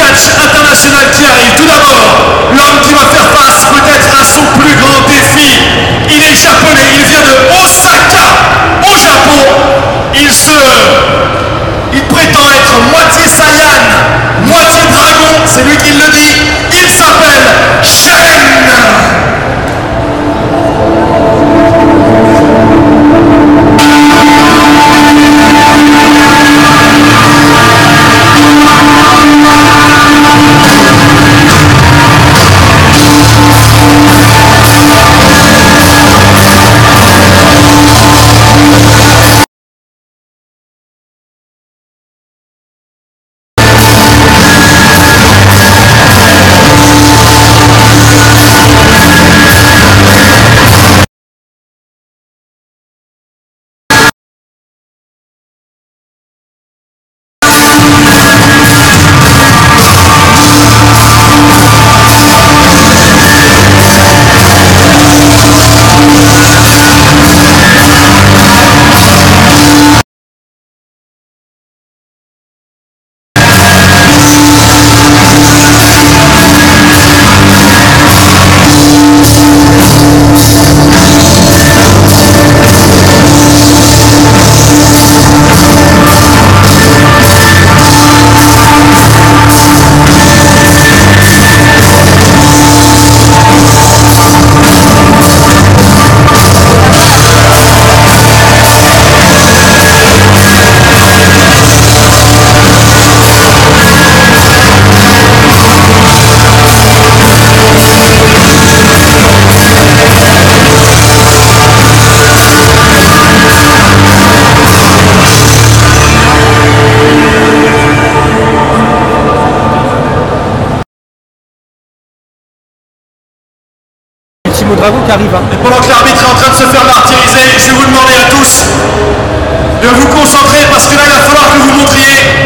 match international qui arrive. Tout d'abord, l'homme qui va faire face peut-être à son plus grand défi. Il est japonais, il vient de Osaka, au Japon. Il prétend être moitié Saiyan, moitié dragon, c'est lui qui le dit. Il s'appelle SHEN. Ultimo Dragon qui arrive. Et pendant que l'arbitre est en train de se faire martyriser, je vais vous demander à tous de vous concentrer parce que là il va falloir que vous montriez